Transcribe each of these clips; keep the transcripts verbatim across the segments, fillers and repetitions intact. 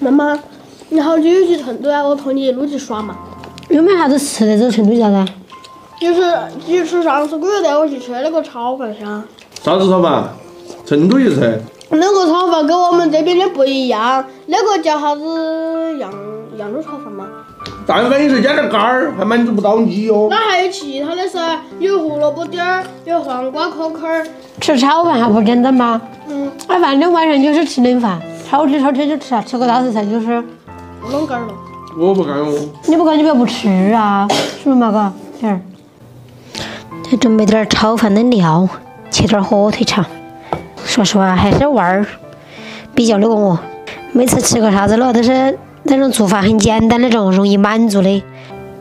那么，然后你有去成都啊？我拖你一路去耍嘛。 有没有啥子吃的？这成都啥子？ 就是就是上次我有带我去吃那个炒饭噻。 啥子炒饭？成都有吃。 那个炒饭跟我们这边的不一样，那个叫啥子扬扬州炒饭吗？ 但凡也是加点干儿，还满足不到你哟。 那还有其他的噻，有胡萝卜丁儿，有黄瓜壳壳儿。 吃炒饭还不简单吗？ 嗯。 哎，反正晚上就是吃冷饭，炒吃炒吃就吃啊，吃个大头菜就是。 不弄干了。 我不干哦。 你不干你不要不吃啊，是不是嘛哥？点儿。再准备点炒饭的料，切点火腿肠。说实话，还是娃儿比较那个我。每次吃个啥子了，都是那种做法很简单那种，容易满足的。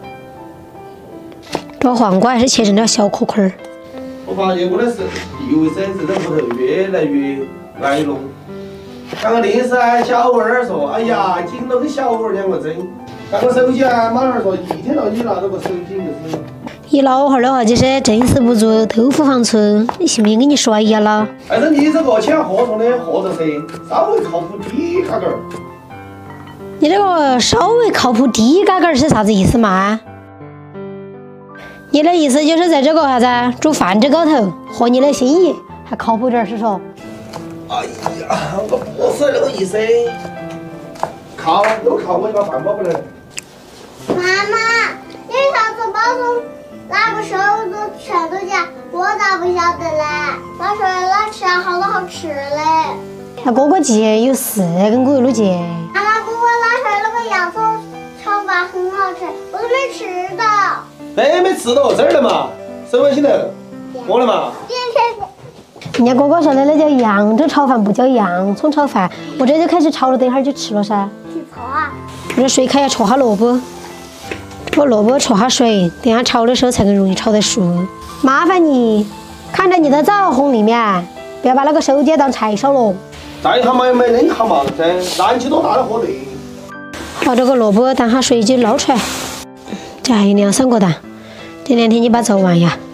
这黄瓜还是切成点小颗颗儿。 我发现我的是地位噻，这在屋头越来越挨弄。刚刚电视啊，小娃儿说：“哎呀，紧了跟小娃儿两个争。”刚刚手机啊，马老说一天到你拿到个手机就是。 你老汉儿的话就是正事不做，豆腐房出，你信不信给你甩呀了？ 但是你这个签合同的合作社稍微靠谱低嘎个儿。 你这个稍微靠谱低嘎个儿是啥子意思嘛？你的意思就是在这个啥子煮饭这高头合你的心意，还靠谱点是说？ 哎呀，我不是那个意思。靠，都靠我一把饭包不能。 妈妈，你上次包中哪个收入全都讲，我咋不晓得嘞？他说那吃了好多好吃嘞。 那哥哥姐有事跟我一路姐。 妈妈，哥哥拿出来那个洋葱炒饭很好吃，我都没吃到。 没没吃到这儿了嘛，手完心头，摸了嘛。 人家哥哥说的那叫扬州炒饭，不叫洋葱炒饭。我这就开始炒了，等一会儿就吃了噻。 去炒啊！ 我这水开要焯下萝卜，我萝卜焯下水，等下炒的时候才更容易炒得熟。麻烦你看着你的灶红里面，不要把那个手机当柴烧了。 再他妈也没扔下嘛噻，燃气多大的火力？ 把这个萝卜当下水就捞出来，这还有两三个蛋，这两天你把做完呀。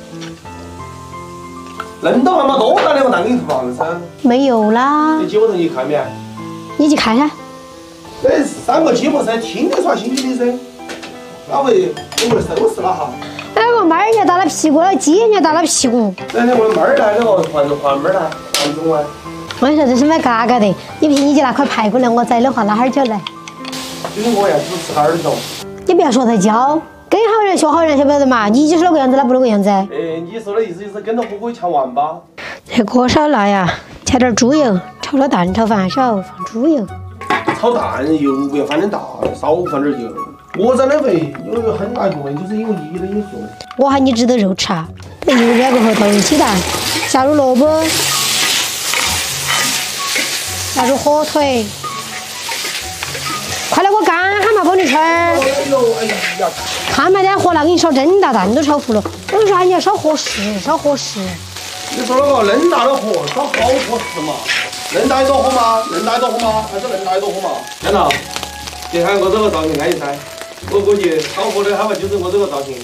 扔到他妈多大两个蛋给你放噻？ 没有啦。 你鸡窝头你看没？ 你去看噻。 这三个鸡婆噻，听得算心机的噻。哪位我们收拾了哈？ 那个猫儿人家打了屁股，那个鸡人家打了屁股。 那天我的猫儿来，那个换换猫儿来，换中啊。 我跟你说，这是买嘎嘎的。你不信你就拿块排骨来，我宰的话，哪哈儿就来。 就是我呀，只吃点儿肉。 你不要说他教，跟好人学好人，晓不晓得嘛？你就是那个样子，他不那个样子。 哎，你说的意思就是跟着火锅一抢完吧？ 这锅烧辣呀，加点猪油，炒了蛋炒饭还是要放猪油。 炒蛋油不要放点大，少放点油。我长得肥，有一个很大一部分就是因为你的因素。 我喊你只得肉吃啊，油热过后倒入鸡蛋，下入萝卜，下入火腿，快来给我干哈嘛，宝女春！ 哎呦，哎呀！ 看嘛，点火辣，给你烧真大蛋都炒糊了。我跟你说，你要烧合适，烧合适。 你说那个恁大的火烧好合适嘛？恁大一朵火吗？恁大一朵火吗？还是恁大一朵火嘛？看到？你看我这个造型安逸噻。我估计炒火的他们就是我这个造型。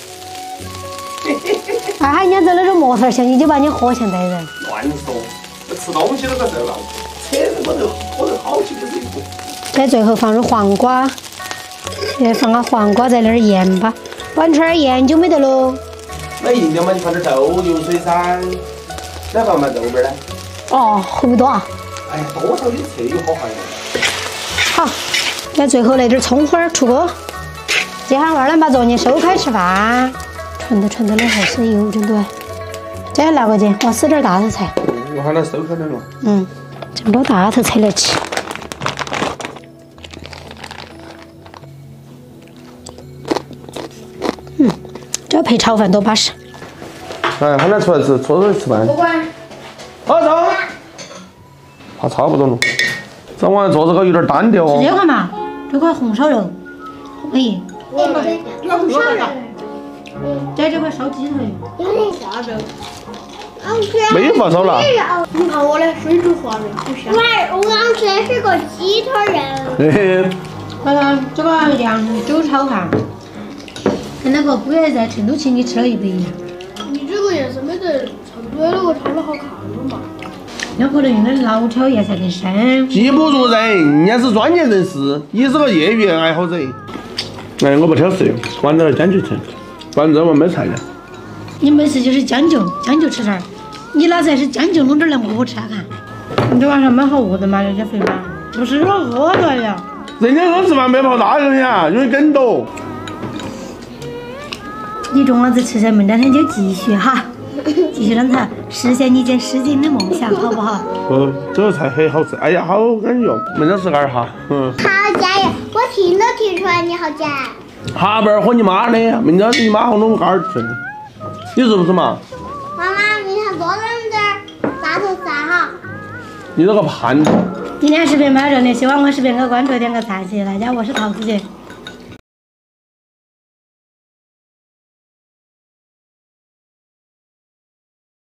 哎哈，人家在那种模特相机就把你活像代人。 乱说，吃东西都在这闹，扯什么头，我这好气就是一个。 在最后放入黄瓜，再放下黄瓜，再来点盐吧。完全盐就没得喽。 那硬的嘛，你放点豆油水噻。再放嘛豆瓣呢？ 哦，会不会多啊？ 哎呀，多少有吃有好看的。 好，在最后来点葱花出锅。接下二两把昨天收开吃饭，传都传到了还是有点多。再来个姐，我撕点大头菜。 我喊他收开点嘛。 嗯，这么多大头菜来吃。嗯，这配炒饭多巴适。 哎，喊他出来吃，搓搓吃饭。 不管。 好走。好，差不多了。这玩意做这个有点单调哦。 是这块嘛，这块红烧肉可以。 我们红烧肉。 在这块烧鸡腿。 化肉。 没有发烧了。 你看我的水煮化肉好香。 我我刚吃的是个鸡腿肉。 嘿嘿。 那个这个扬州炒饭，跟那个姑爷在成都请你吃了一不一样。 你这个颜色没得成都的那个炒的好看了嘛？ 有可能用的老抽颜色更深。 记不住人，人家是专业人士，你是个业余爱好者。哎，我不挑食，玩点将就吃，反正我没菜的。 你没事就是将就将就吃点儿，你老子还是将就弄点来我吃啊看。你这晚上蛮好饿的嘛，人家肥妈，不是我饿了呀。 人家说吃饭没跑大人呀，因为梗多。 你中了子吃噻，明两天就继续哈，继续让他实现你件诗经的梦想，好不好？ 哦，这个菜很好吃，哎呀，好感觉，明天试点儿哈。嗯。 好加油！我听都听出来你好加。 哈贝儿和你妈的，明天是你妈和弄干儿吃，你是不是嘛？ 妈妈，明天多弄点儿大头菜哈。 你这个叛徒！ 今天视频到这里，希望我视频可关注点个赞，谢谢大家，我是桃子姐。